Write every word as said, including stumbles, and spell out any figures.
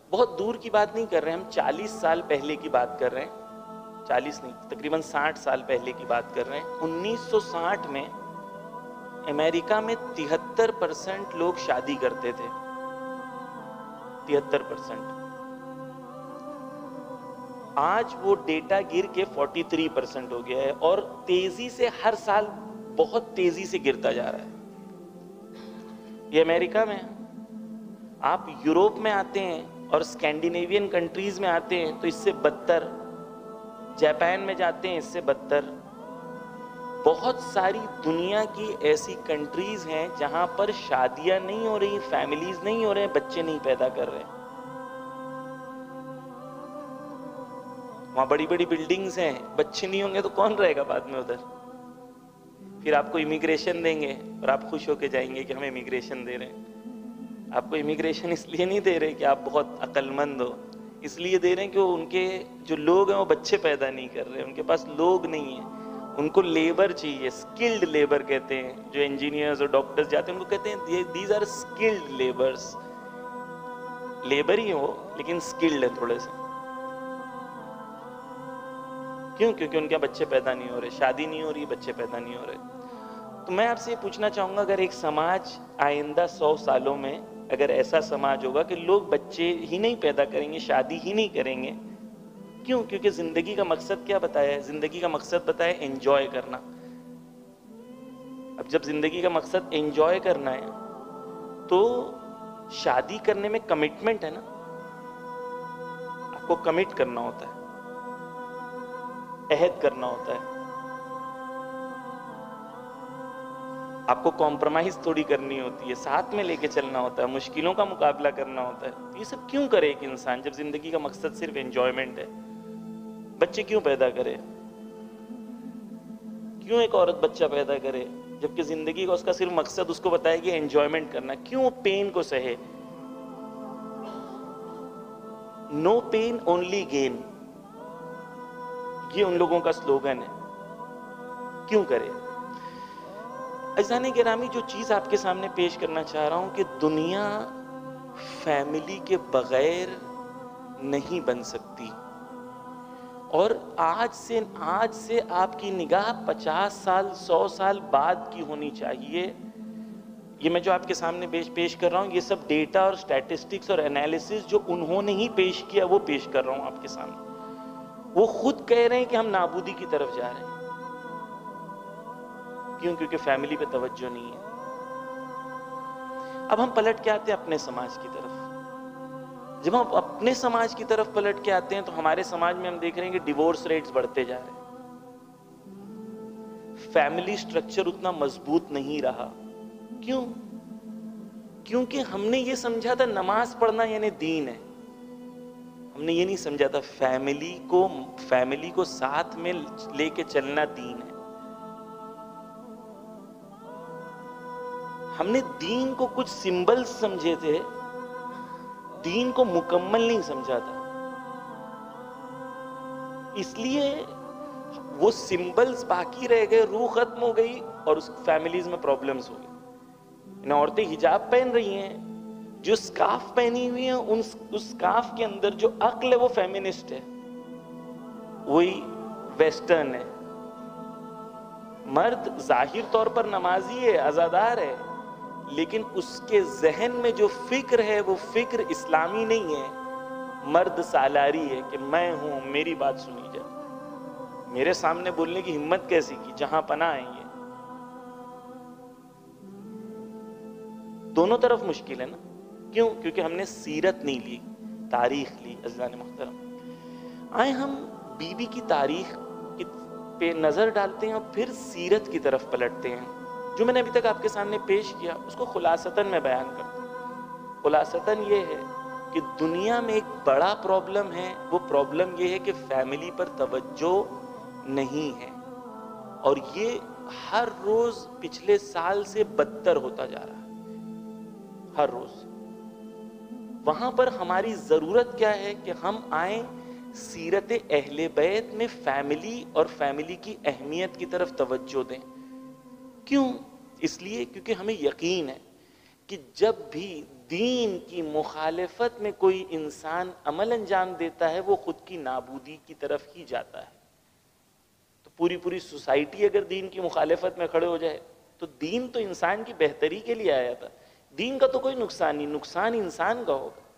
بہت دور کی بات نہیں کر رہے ہم، چالیس سال پہلے کی بات کر رہے ہیں، چالیس نہیں تقریباً ساٹھ سال پہلے کی بات کر رہے ہیں۔ انیس سو ساٹھ میں امریکہ میں تہتر پرسنٹ لوگ شادی کرتے تھے، تہتر پرسنٹ۔ آج وہ ڈیٹا گر کے فورٹی تھری پرسنٹ ہو گیا ہے، اور تیزی سے ہر سال بہت تیزی سے گرتا جا رہا ہے۔ یہ امریکہ میں، آپ یوروپ میں آتے ہیں اور اسکینڈینیوین کنٹریز میں آتے ہیں تو اس سے بدتر، جاپان میں جاتے ہیں اس سے بدتر۔ بہت ساری دنیا کی ایسی کنٹریز ہیں جہاں پر شادیاں نہیں ہو رہی، فیملیز نہیں ہو رہے، بچے نہیں پیدا کر رہے۔ وہاں بڑی بڑی بلڈنگز ہیں، بچے نہیں ہوں گے تو کون رہے گا بعد میں ادھر؟ پھر آپ کو امیگریشن دیں گے اور آپ خوش ہو کے جائیں گے کہ ہمیں امیگریشن دے رہے ہیں۔ آپ کو امیگریشن اس لیے نہیں دے رہے کہ آپ بہت عقل مند ہو، اس لیے دے رہے ہیں کہ ان کے جو لوگ ہیں وہ بچے پیدا نہیں کر رہے، ان کے پاس لوگ نہیں ہیں، ان کو لیبر چاہیے، سکلڈ لیبر کہتے ہیں۔ جو انجینئرز اور ڈاکٹرز جاتے ہیں ان کو کہتے ہیں these are skilled labours, labour ہی ہو لیکن سکلڈ ہے تھوڑے سے۔ کیوں؟ کیونکہ ان کے بچے پیدا نہیں ہو رہے، شادی نہیں ہو رہی، بچے پیدا نہیں ہو رہے۔ تو میں آپ سے یہ پوچھنا چاہوں گا، اگر ایک سماج آئندہ سو سالوں میں اگر ایسا سماج ہوگا کہ لوگ بچے ہی نہیں پیدا کریں گے، شادی ہی نہیں کریں گے، کیوں؟ کیونکہ زندگی کا مقصد کیا بتایا ہے؟ زندگی کا مقصد بتایا ہے انجوائے کرنا۔ اب جب زندگی کا مقصد انجوائے کرنا ہے تو شادی کرنے میں کمٹمنٹ ہے نا، آپ کو کمٹ کرنا ہوتا ہے، عہد کرنا ہوتا ہے، آپ کو کمپرومائز تھوڑی کرنی ہوتی ہے، ساتھ میں لے کے چلنا ہوتا ہے، مشکلوں کا مقابلہ کرنا ہوتا ہے۔ یہ سب کیوں کرے ایک انسان جب زندگی کا مقصد صرف انجوائمنٹ ہے؟ بچے کیوں پیدا کرے؟ کیوں ایک عورت بچہ پیدا کرے جبکہ زندگی کا اس کا صرف مقصد اس کو بتائے کہ انجوائمنٹ کرنا؟ کیوں وہ پین کو سہے؟ نو پین اونلی گین، یہ ان لوگوں کا سلوگن ہے۔ کیوں کرے؟ عزیزان گرامی، جو چیز آپ کے سامنے پیش کرنا چاہ رہا ہوں کہ دنیا فیملی کے بغیر نہیں بن سکتی، اور آج سے آج سے آپ کی نگاہ پچاس سال سو سال بعد کی ہونی چاہیے۔ یہ میں جو آپ کے سامنے پیش کر رہا ہوں یہ سب ڈیٹا اور سٹیٹسٹکس اور انالیسس جو انہوں نے ہی پیش کیا وہ پیش کر رہا ہوں آپ کے سامنے۔ وہ خود کہہ رہے ہیں کہ ہم نابودی کی طرف جا رہے ہیں۔ کیوں؟ کیونکہ فیملی پہ توجہ نہیں ہے۔ اب ہم پلٹ کے آتے ہیں اپنے سماج کی طرف۔ جب ہم اپنے سماج کی طرف پلٹ کے آتے ہیں تو ہمارے سماج میں ہم دیکھ رہے ہیں کہ ڈیورس ریٹس بڑھتے جا رہے ہیں، فیملی سٹرکچر اتنا مضبوط نہیں رہا۔ کیوں؟ کیونکہ ہم نے یہ سمجھا تھا نماز پڑھنا یعنی دین ہے، ہم نے یہ نہیں سمجھا تھا فیملی کو فیملی کو ساتھ میں لے کے چلنا دین ہے۔ ہم نے دین کو کچھ سمبلز سمجھے تھے، دین کو مکمل نہیں سمجھا تھا، اس لیے وہ سمبلز باقی رہ گئے، روح ختم ہو گئی اور اس فیملیز میں پرابلمز ہو گئی۔ ان عورتیں حجاب پہن رہی ہیں، جو سکارف پہنی ہوئی ہیں ان اس سکارف کے اندر جو عقل ہے وہ فیمنسٹ ہے، وہی ویسٹرن ہے۔ مرد ظاہر طور پر نمازی ہے، عزادار ہے، لیکن اس کے ذہن میں جو فکر ہے وہ فکر اسلامی نہیں ہے، مرد سالاری ہے کہ میں ہوں، میری بات سنی جائے۔ میرے سامنے بولنے کی ہمت کیسی کی؟ جہاں پناہ ہے یہ۔ دونوں طرف مشکل ہے نا۔ کیوں؟ کیونکہ ہم نے سیرت نہیں لی، تاریخ لی۔ عزیزان محترم، آئے ہم بی بی کی تاریخ پہ نظر ڈالتے ہیں اور پھر سیرت کی طرف پلٹتے ہیں۔ جو میں نے ابھی تک آپ کے سامنے پیش کیا اس کو خلاصتاً میں بیان کرتا ہوں۔ خلاصتاً یہ ہے کہ دنیا میں ایک بڑا پرابلم ہے، وہ پرابلم یہ ہے کہ فیملی پر توجہ نہیں ہے، اور یہ ہر روز پچھلے سال سے بدتر ہوتا جا رہا ہے، ہر روز۔ وہاں پر ہماری ضرورت کیا ہے کہ ہم آئیں سیرت اہل بیت میں فیملی اور فیملی کی اہمیت کی طرف توجہ دیں۔ کیوں؟ اس لیے کیونکہ ہمیں یقین ہے کہ جب بھی دین کی مخالفت میں کوئی انسان عمل انجام دیتا ہے وہ خود کی نابودی کی طرف ہی جاتا ہے. تو پوری پوری سوسائٹی اگر دین کی مخالفت میں کھڑے ہو جائے تو دین تو انسان کی بہتری کے لیے آیا تھا, دین کا تو کوئی نقصان نہیں, نقصان انسان کا ہوگا.